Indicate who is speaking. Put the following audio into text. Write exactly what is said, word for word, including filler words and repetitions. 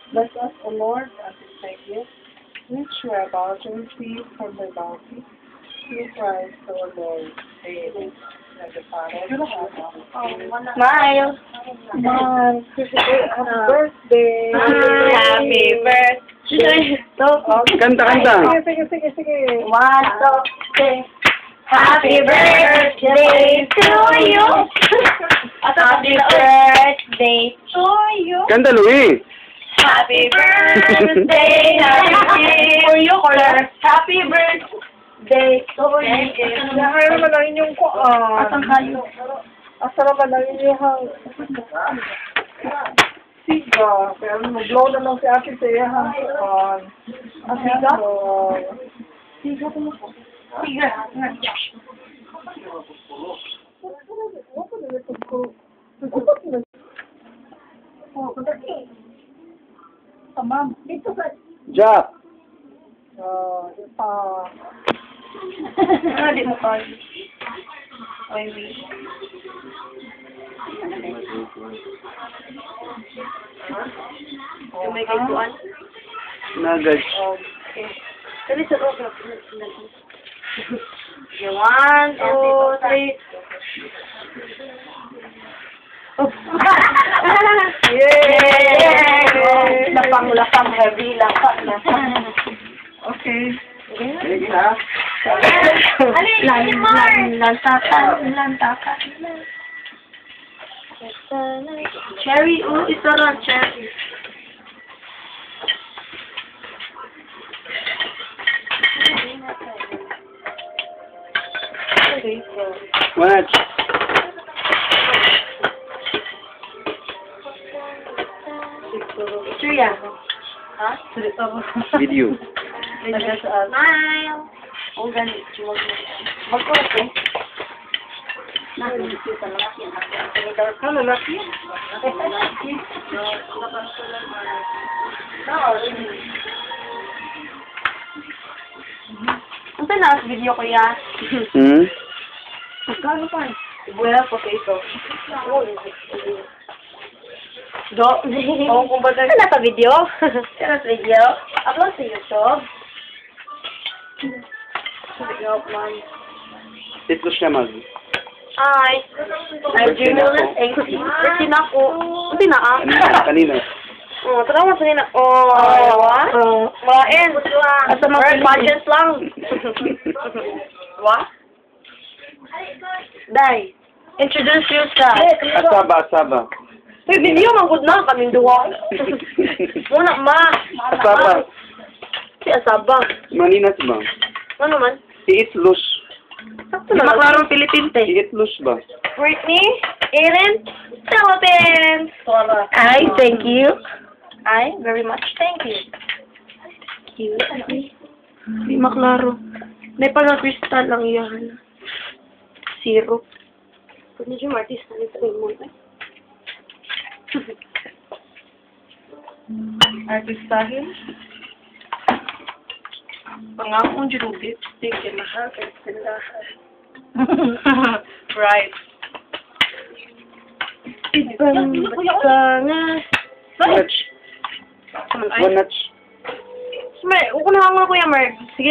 Speaker 1: Bless us, O Lord, as we thank you, which we are about to receive from the bounty. Through Christ our Lord. Amen.
Speaker 2: Smile.
Speaker 1: Smile. Happy birthday.
Speaker 2: Happy birthday.
Speaker 3: Kanta, kanta.
Speaker 1: Sige, sige, sige.
Speaker 2: One, two, three. Happy birthday to you. Happy birthday to you.
Speaker 3: Kanta, Louie.
Speaker 2: Happy birthday, happy birthday for you, caller. Happy birthday to you.
Speaker 1: Kaya naman ang inyong kuan.
Speaker 2: Asang kayo?
Speaker 1: Asa naman ang inyong siga. Kaya mag-blow na lang si Ate sa iyang kuan. Ang siga?
Speaker 2: Siga po mo po. Siga.
Speaker 1: Ma'am, dito ka.
Speaker 3: Jack.
Speaker 1: Ah, ito.
Speaker 2: Ano, di mo kayo? Oy, wait. Yung may kayuan?
Speaker 3: Nagad.
Speaker 2: Okay. Dali sa rock. Okay, one, two, three. Oh.
Speaker 1: Yay!
Speaker 2: Lapang-lapang, heavy, lapang, lapang.
Speaker 1: Okay.
Speaker 3: Sige na.
Speaker 2: Lan, lan, lantakan, lantakan. Cherry, oh, ito rin, cherry.
Speaker 3: Watch.
Speaker 2: Surya. Ha?
Speaker 3: Video.
Speaker 2: Smile. Oh, ganit. Mag-opo.
Speaker 1: Ano, laki?
Speaker 2: Ang talas video ko ya.
Speaker 3: Hmm?
Speaker 1: Magkano pa?
Speaker 2: Buwela po kayo ito. Do.
Speaker 1: Oo, kung ba tayo?
Speaker 2: Ano sa video? Ano sa video? Upload sa YouTube. Video, man.
Speaker 3: Titlo siya mag.
Speaker 2: Ay. Ay, Jaime Luz, eighteen. eighteen ako. Hindi na ah.
Speaker 3: Kanina, kanina.
Speaker 2: Oh, tara mo sa nina. Oh, what? Mga en. Asa mga pageant lang. What? Dai. Introduce yourself.
Speaker 3: Asaba, asaba.
Speaker 2: Uy, video man good na kaming duwa. Muna ma.
Speaker 3: Asaba.
Speaker 2: Si Asaba.
Speaker 3: Manina si ba?
Speaker 2: Ano man?
Speaker 3: Iitlus.
Speaker 2: Sakto na. Maklarong Philippines eh.
Speaker 3: Iitlus ba?
Speaker 2: Britney, Aaron, Philippines. Ay, thank you. Ay, very much thank you. Cute. Hindi maklaro. May pala crystal lang yan. Syrup. Pwede yung artist na nito yung muna.
Speaker 1: Artistahin?
Speaker 2: Pangakong jurubit. Tingin na ha. Right. Ibang batangas.
Speaker 3: One notch. One notch.
Speaker 2: Mer, uko na nga kuya Mer. Sige.